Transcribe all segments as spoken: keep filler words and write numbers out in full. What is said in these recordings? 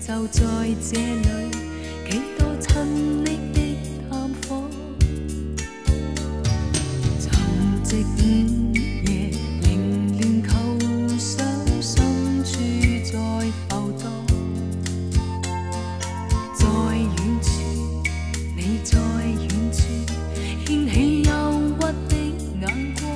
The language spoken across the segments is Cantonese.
就在这里，几多亲昵的探访，沉寂午夜，凌乱构想，深处在浮荡，在远处，你在远处，掀起忧郁的眼光。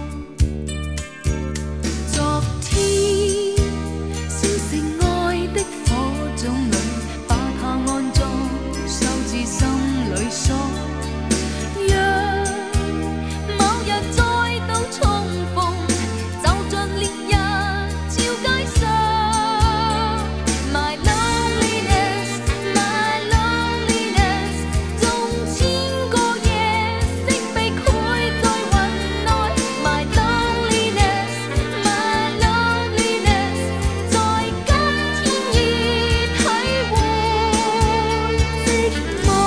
昨天烧成爱的火种里，把它安裝，收至心裏鎖。讓某日再度重逢，就像烈日照街上。My loneliness, my loneliness， 縱千個夜色被繪在雲內。My loneliness, my loneliness， 在今天已體會寂寞。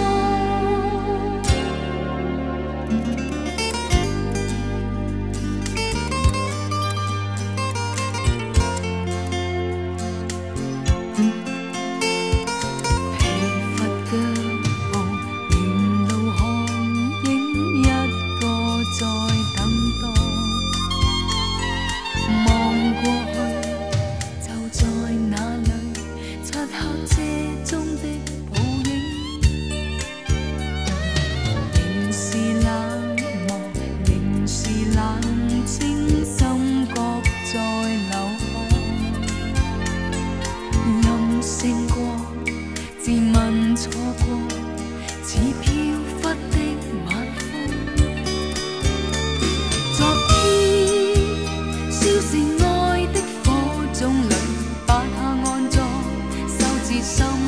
疲乏腳步，沿路看影，一個在等待。望過去，就在那裏，漆黑遮中的泡影，仍是冷漠，仍是冷清，心覺在流汗。任性過，自問錯過，似飄忽的晚風。昨天燒成愛的火種裏，把它安裝，收至心